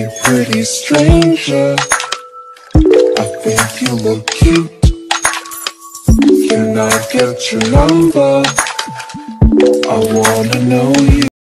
Hey pretty stranger, I think you look cute. Can I get your number? I wanna know you.